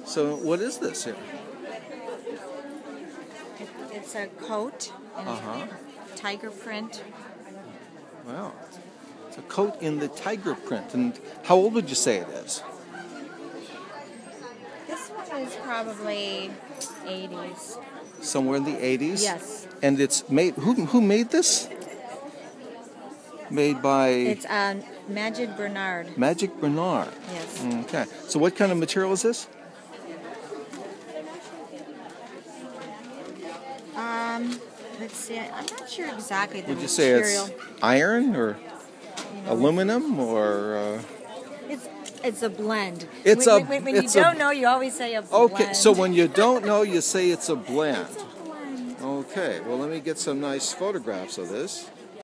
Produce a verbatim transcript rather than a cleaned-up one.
So what is this here? It, it's a coat in Uh-huh. tiger print. Wow. It's a coat in the tiger print. And how old would you say it is? This one is probably eighties. Somewhere in the eighties? Yes. And it's made, who, who made this? Made by It's uh, Magic Bernard. Magic Bernard. Yes. Okay. So what kind of material is this? Um, let's see. I'm not sure exactly the Would you say material. it's iron or You know, aluminum or? Uh... It's it's a blend. It's when, a- when, when it's you a- don't know, you always say a blend. Okay. So when you don't know, you say it's a blend. It's a blend. Okay. Well, let me get some nice photographs of this.